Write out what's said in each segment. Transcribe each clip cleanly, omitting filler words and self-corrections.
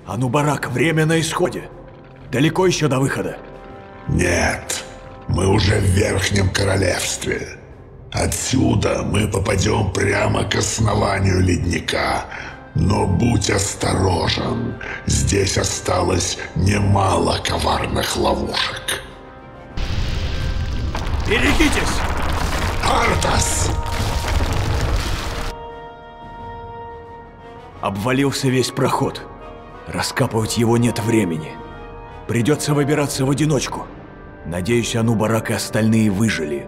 Анубарак, время на исходе. Далеко еще до выхода? Нет, мы уже в Верхнем Королевстве. Отсюда мы попадем прямо к основанию ледника. Но будь осторожен, здесь осталось немало коварных ловушек. Берегитесь! Артас! Обвалился весь проход. Раскапывать его нет времени. Придется выбираться в одиночку. Надеюсь, Анубарак и остальные выжили.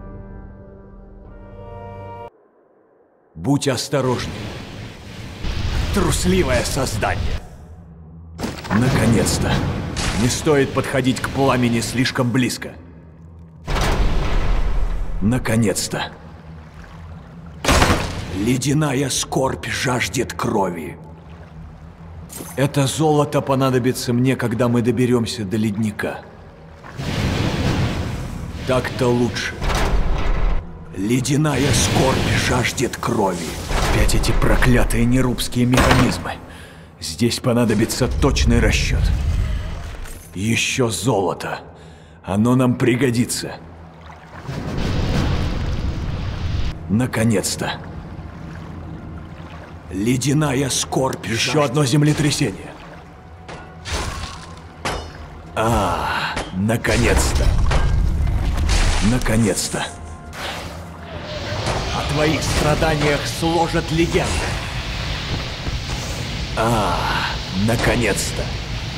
Будь осторожнее. Трусливое создание. Наконец-то. Не стоит подходить к пламени слишком близко. Наконец-то. Ледяная скорбь жаждет крови. Это золото понадобится мне, когда мы доберемся до ледника. Так-то лучше. Ледяная скорбь жаждет крови. Опять эти проклятые нерубские механизмы. Здесь понадобится точный расчет. Еще золото. Оно нам пригодится. Наконец-то. Ледяная скорбь. Еще одно землетрясение. Наконец-то. Наконец-то. О твоих страданиях сложат легенды. Наконец-то.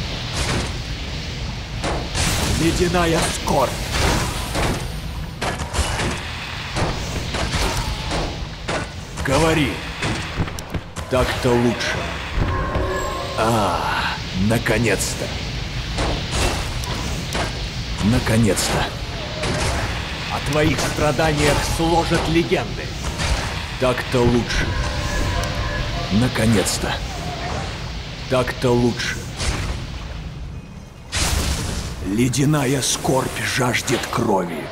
Ледяная скорбь. Говори. Так-то лучше. Наконец-то. Наконец-то. О твоих страданиях сложат легенды. Так-то лучше. Наконец-то. Так-то лучше. Ледяная скорбь жаждет крови.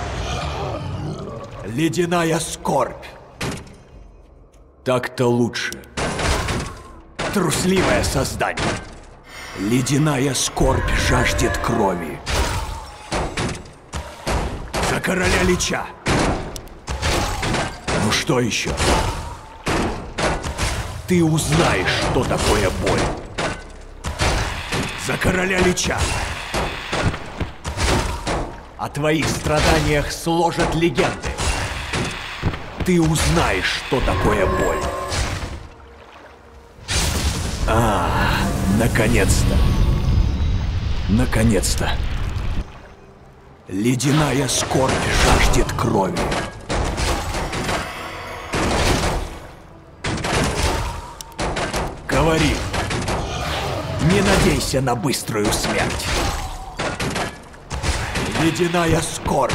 Ледяная скорбь. Так-то лучше. Трусливое создание. Ледяная скорбь жаждет крови. За короля Лича. Ну что еще? Ты узнаешь, что такое боль. За короля Лича. О твоих страданиях сложат легенды. Ты узнаешь, что такое боль. Наконец-то. Наконец-то. Ледяная скорбь жаждет крови. Говори. Не надейся на быструю смерть. Ледяная скорбь.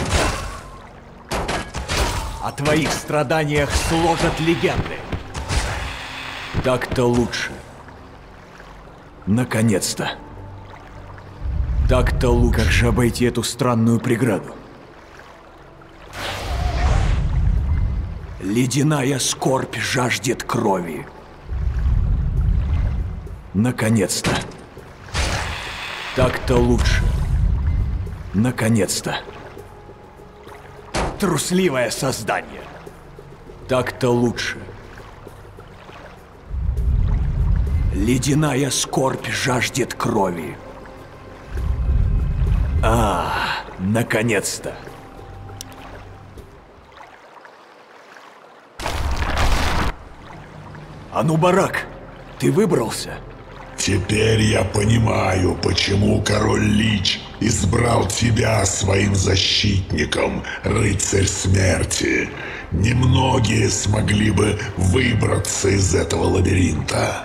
О твоих страданиях сложат легенды. Так-то лучше. Наконец-то. Так-то лучше. Как же обойти эту странную преграду? Ледяная скорбь жаждет крови. Наконец-то. Так-то лучше. Наконец-то. Трусливое создание. Так-то лучше. Ледяная скорбь жаждет крови. Наконец-то. Анубарак, ты выбрался? Теперь я понимаю, почему король Лич избрал тебя своим защитником, рыцарь смерти. Немногие смогли бы выбраться из этого лабиринта.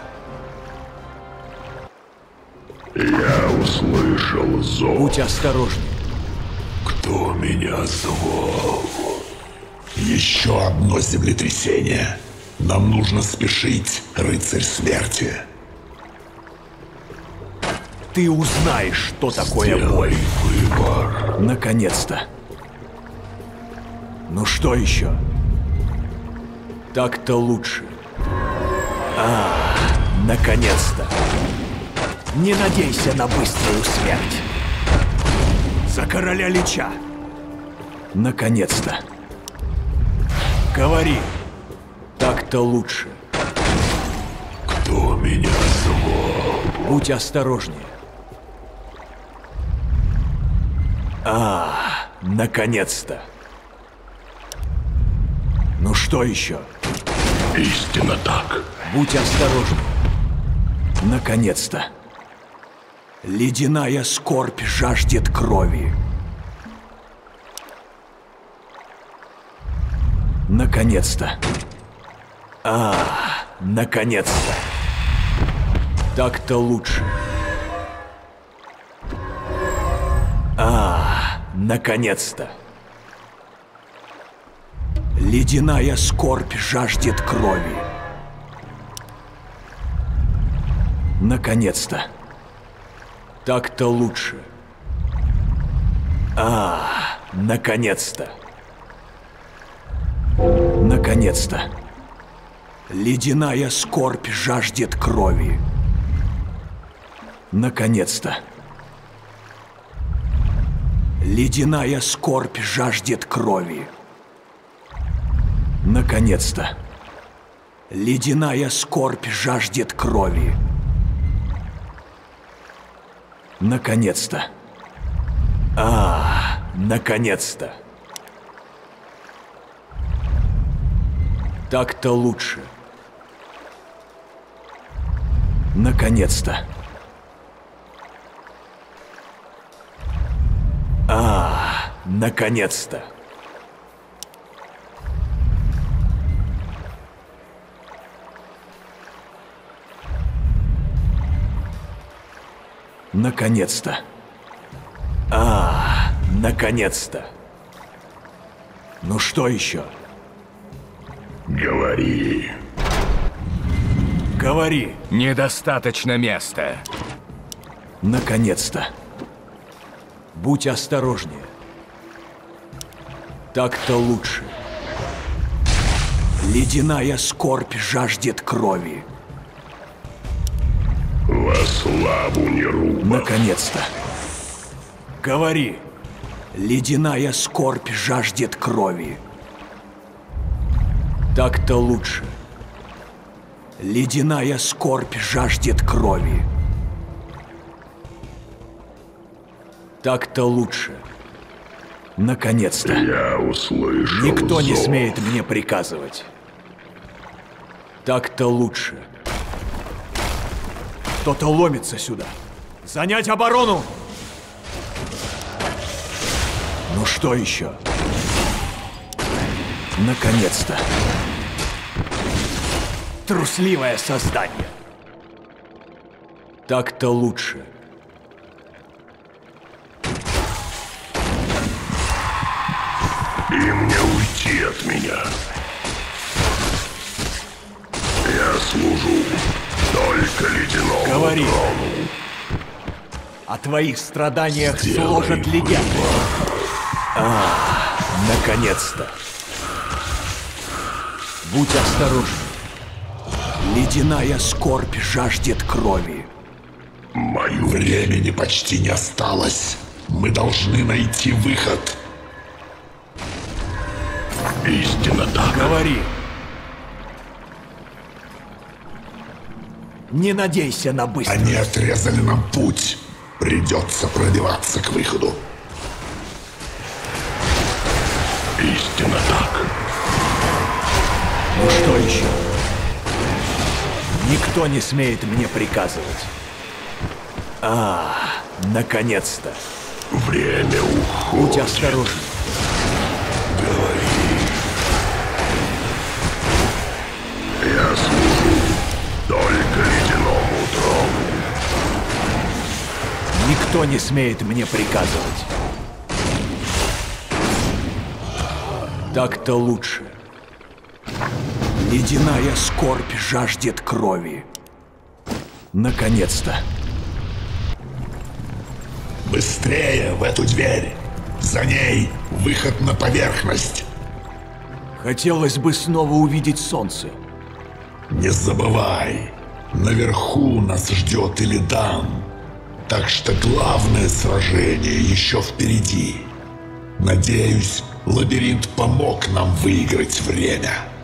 Я услышал зов. Будь осторожней. Кто меня звал? Еще одно землетрясение. Нам нужно спешить, рыцарь смерти. Ты узнаешь, что такое боль. Выбор. Наконец-то. Ну что еще? Так-то лучше. Наконец-то. Не надейся на быструю смерть. За короля Лича. Наконец-то. Говори. Так-то лучше. Кто меня звал? Будь осторожнее. Наконец-то. Ну что еще? Истинно так. Будь осторожнее. Наконец-то. Ледяная скорбь жаждет крови. Наконец-то. Наконец-то. Так-то лучше. Наконец-то. Ледяная скорбь жаждет крови. Наконец-то. Так-то лучше. Наконец-то. Наконец-то. Ледяная скорбь жаждет крови. Наконец-то. Ледяная скорбь жаждет крови. Наконец-то. Ледяная скорбь жаждет крови. Наконец-то. Наконец-то. Так-то лучше. Наконец-то. Наконец-то. Наконец-то. Наконец-то. Ну что еще? Говори. Говори. Недостаточно места. Наконец-то. Будь осторожнее. Так-то лучше. Ледяная скорбь жаждет крови. Во славу Неруба. Наконец-то. Говори. Ледяная скорбь жаждет крови. Так-то лучше. Ледяная скорбь жаждет крови. Так-то лучше. Наконец-то. Я услышал Никто не зов. смеет мне приказывать. Так-то лучше. Кто-то ломится сюда. Занять оборону! Ну что еще? Наконец-то. Трусливое создание. Так-то лучше. Им не уйти от меня. Я служу только ледяному Говори. трону. О твоих страданиях Сделай сложат легенды. выбор. Наконец-то. Будь осторожен. Ледяная скорбь жаждет крови. Мою времени почти не осталось. Мы должны найти выход. Истинно так. Говори. Не надейся на быстрый. Они отрезали нам путь. Придется пробиваться к выходу. Истинно так. Ну что еще? Никто не смеет мне приказывать. Наконец-то. Время Будь уходит. осторожен. Говори. Я служу только ледяному трону. Никто не смеет мне приказывать. Так-то лучше. Ледяная скорбь жаждет крови. Наконец-то. Быстрее в эту дверь. За ней выход на поверхность. Хотелось бы снова увидеть солнце. Не забывай, наверху нас ждет Илидан. Так что главное сражение еще впереди. Надеюсь, лабиринт помог нам выиграть время.